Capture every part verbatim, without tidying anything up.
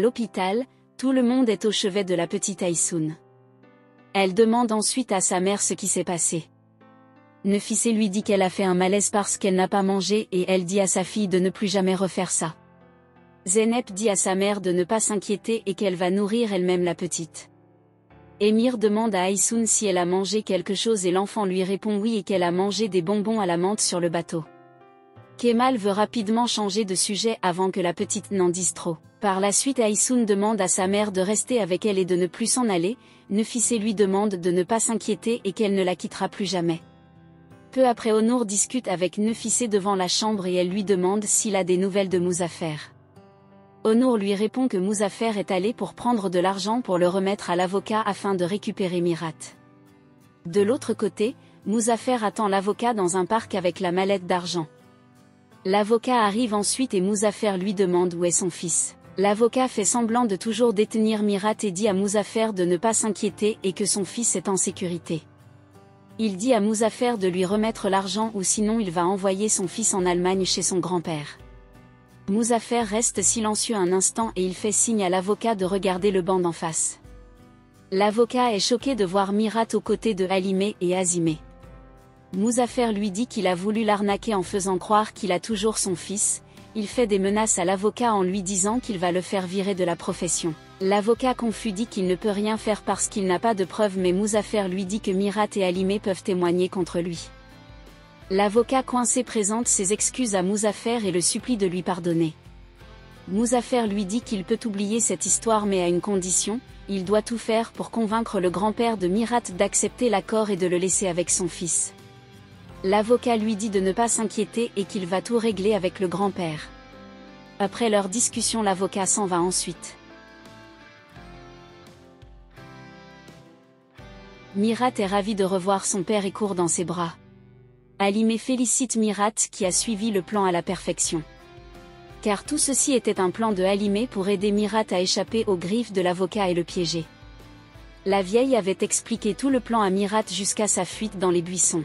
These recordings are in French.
l'hôpital, tout le monde est au chevet de la petite Aysoun. Elle demande ensuite à sa mère ce qui s'est passé. Nefissé lui dit qu'elle a fait un malaise parce qu'elle n'a pas mangé et elle dit à sa fille de ne plus jamais refaire ça. Zeynep dit à sa mère de ne pas s'inquiéter et qu'elle va nourrir elle-même la petite. Émir demande à Aysoun si elle a mangé quelque chose et l'enfant lui répond oui et qu'elle a mangé des bonbons à la menthe sur le bateau. Kemal veut rapidement changer de sujet avant que la petite n'en dise trop. Par la suite Aysoun demande à sa mère de rester avec elle et de ne plus s'en aller, Nefissé lui demande de ne pas s'inquiéter et qu'elle ne la quittera plus jamais. Peu après Onour discute avec Nefissé devant la chambre et elle lui demande s'il a des nouvelles de Muzaffer. Onour lui répond que Muzaffer est allé pour prendre de l'argent pour le remettre à l'avocat afin de récupérer Mirat. De l'autre côté, Muzaffer attend l'avocat dans un parc avec la mallette d'argent. L'avocat arrive ensuite et Muzaffer lui demande où est son fils. L'avocat fait semblant de toujours détenir Mirat et dit à Muzaffer de ne pas s'inquiéter et que son fils est en sécurité. Il dit à Muzaffer de lui remettre l'argent ou sinon il va envoyer son fils en Allemagne chez son grand-père. Muzaffer reste silencieux un instant et il fait signe à l'avocat de regarder le banc d'en face. L'avocat est choqué de voir Mirat aux côtés de Halimé et Azimé. Muzaffer lui dit qu'il a voulu l'arnaquer en faisant croire qu'il a toujours son fils. Il fait des menaces à l'avocat en lui disant qu'il va le faire virer de la profession. L'avocat confus dit qu'il ne peut rien faire parce qu'il n'a pas de preuves mais Muzaffer lui dit que Mirat et Halimé peuvent témoigner contre lui. L'avocat coincé présente ses excuses à Muzaffer et le supplie de lui pardonner. Muzaffer lui dit qu'il peut oublier cette histoire mais à une condition, il doit tout faire pour convaincre le grand-père de Mirat d'accepter l'accord et de le laisser avec son fils. L'avocat lui dit de ne pas s'inquiéter et qu'il va tout régler avec le grand-père. Après leur discussion l'avocat s'en va ensuite. Mirat est ravi de revoir son père et court dans ses bras. Halimé félicite Mirat qui a suivi le plan à la perfection. Car tout ceci était un plan de Halimé pour aider Mirat à échapper aux griffes de l'avocat et le piéger. La vieille avait expliqué tout le plan à Mirat jusqu'à sa fuite dans les buissons.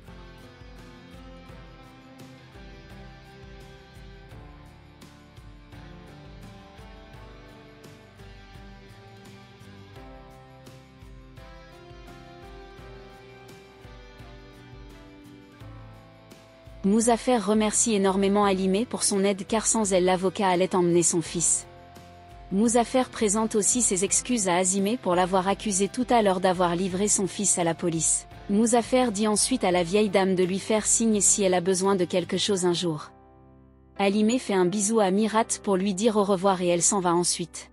Muzaffer remercie énormément Halimé pour son aide car sans elle l'avocat allait emmener son fils. Muzaffer présente aussi ses excuses à Azimé pour l'avoir accusé tout à l'heure d'avoir livré son fils à la police. Muzaffer dit ensuite à la vieille dame de lui faire signe si elle a besoin de quelque chose un jour. Halimé fait un bisou à Mirat pour lui dire au revoir et elle s'en va ensuite.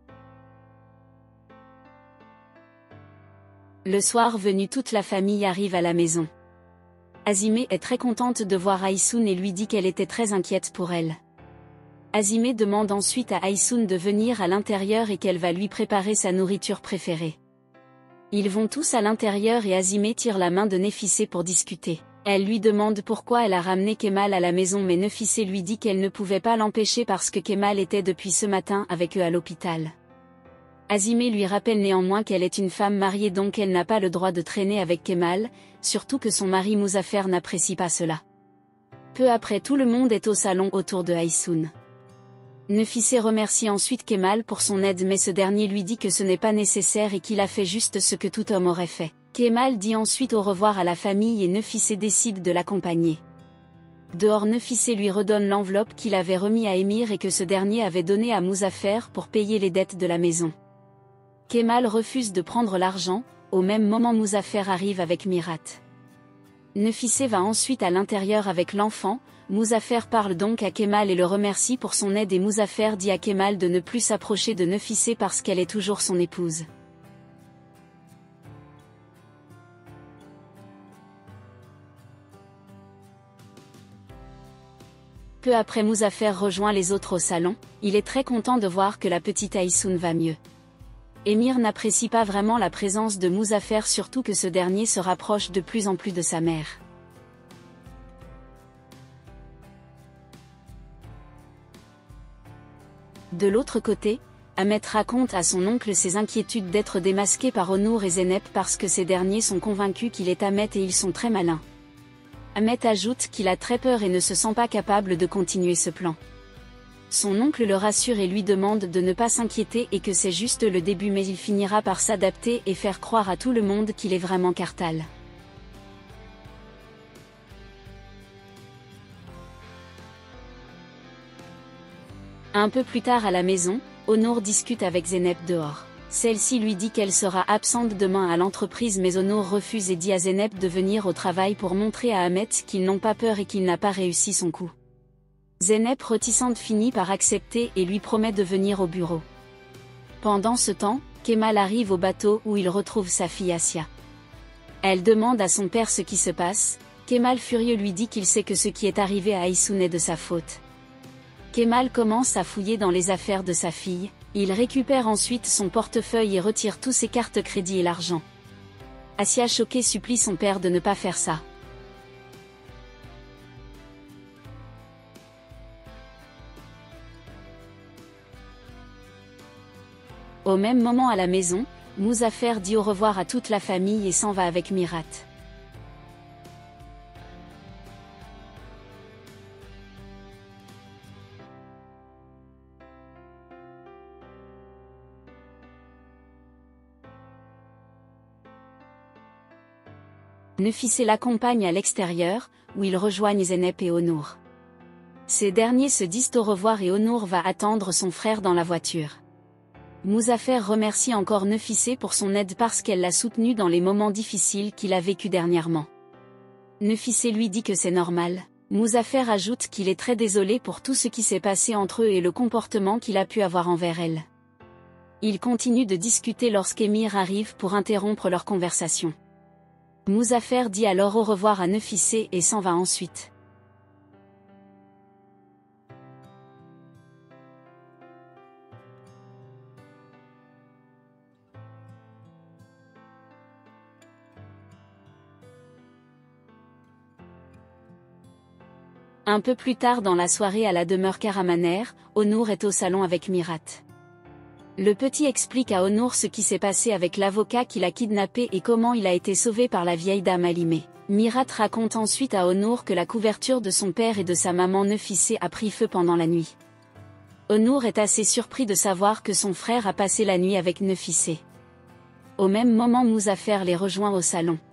Le soir venu toute la famille arrive à la maison. Azimé est très contente de voir Aysoun et lui dit qu'elle était très inquiète pour elle. Azimé demande ensuite à Aysoun de venir à l'intérieur et qu'elle va lui préparer sa nourriture préférée. Ils vont tous à l'intérieur et Azimé tire la main de Nefissé pour discuter. Elle lui demande pourquoi elle a ramené Kemal à la maison mais Nefissé lui dit qu'elle ne pouvait pas l'empêcher parce que Kemal était depuis ce matin avec eux à l'hôpital. Azimé lui rappelle néanmoins qu'elle est une femme mariée donc elle n'a pas le droit de traîner avec Kemal, surtout que son mari Muzaffer n'apprécie pas cela. Peu après tout le monde est au salon autour de Aysoun. Nefissé remercie ensuite Kemal pour son aide mais ce dernier lui dit que ce n'est pas nécessaire et qu'il a fait juste ce que tout homme aurait fait. Kemal dit ensuite au revoir à la famille et Nefissé décide de l'accompagner. Dehors Nefissé lui redonne l'enveloppe qu'il avait remis à Émir et que ce dernier avait donné à Muzaffer pour payer les dettes de la maison. Kemal refuse de prendre l'argent, au même moment Muzaffer arrive avec Mirat. Nefissé va ensuite à l'intérieur avec l'enfant, Muzaffer parle donc à Kemal et le remercie pour son aide et Muzaffer dit à Kemal de ne plus s'approcher de Nefissé parce qu'elle est toujours son épouse. Peu après Muzaffer rejoint les autres au salon, il est très content de voir que la petite Aysoun va mieux. Émir n'apprécie pas vraiment la présence de Muzaffer surtout que ce dernier se rapproche de plus en plus de sa mère. De l'autre côté, Ahmet raconte à son oncle ses inquiétudes d'être démasqué par Onour et Zeynep parce que ces derniers sont convaincus qu'il est Ahmet et ils sont très malins. Ahmet ajoute qu'il a très peur et ne se sent pas capable de continuer ce plan. Son oncle le rassure et lui demande de ne pas s'inquiéter et que c'est juste le début, mais il finira par s'adapter et faire croire à tout le monde qu'il est vraiment Kartal. Un peu plus tard à la maison, Onur discute avec Zeynep dehors. Celle-ci lui dit qu'elle sera absente demain à l'entreprise, mais Onur refuse et dit à Zeynep de venir au travail pour montrer à Ahmet qu'ils n'ont pas peur et qu'il n'a pas réussi son coup. Zeynep, réticente, finit par accepter et lui promet de venir au bureau. Pendant ce temps, Kemal arrive au bateau où il retrouve sa fille Asya. Elle demande à son père ce qui se passe. Kemal, furieux, lui dit qu'il sait que ce qui est arrivé à Aysun est de sa faute. Kemal commence à fouiller dans les affaires de sa fille. Il récupère ensuite son portefeuille et retire tous ses cartes crédit et l'argent. Asya, choquée, supplie son père de ne pas faire ça. Au même moment à la maison, Muzaffer dit au revoir à toute la famille et s'en va avec Mirat. Nefissé l'accompagne à l'extérieur, où ils rejoignent Zeynep et Onur. Ces derniers se disent au revoir et Onur va attendre son frère dans la voiture. Muzaffer remercie encore Nefissé pour son aide parce qu'elle l'a soutenu dans les moments difficiles qu'il a vécu dernièrement. Nefissé lui dit que c'est normal. Muzaffer ajoute qu'il est très désolé pour tout ce qui s'est passé entre eux et le comportement qu'il a pu avoir envers elle. Ils continuent de discuter lorsqu'Emir arrive pour interrompre leur conversation. Muzaffer dit alors au revoir à Nefissé et s'en va ensuite. Un peu plus tard dans la soirée à la demeure Karamanner, Onur est au salon avec Mirat. Le petit explique à Onur ce qui s'est passé avec l'avocat qui l'a kidnappé et comment il a été sauvé par la vieille dame Halimé. Mirat raconte ensuite à Onur que la couverture de son père et de sa maman Nefissé a pris feu pendant la nuit. Onur est assez surpris de savoir que son frère a passé la nuit avec Nefissé. Au même moment, Muzaffer les rejoint au salon.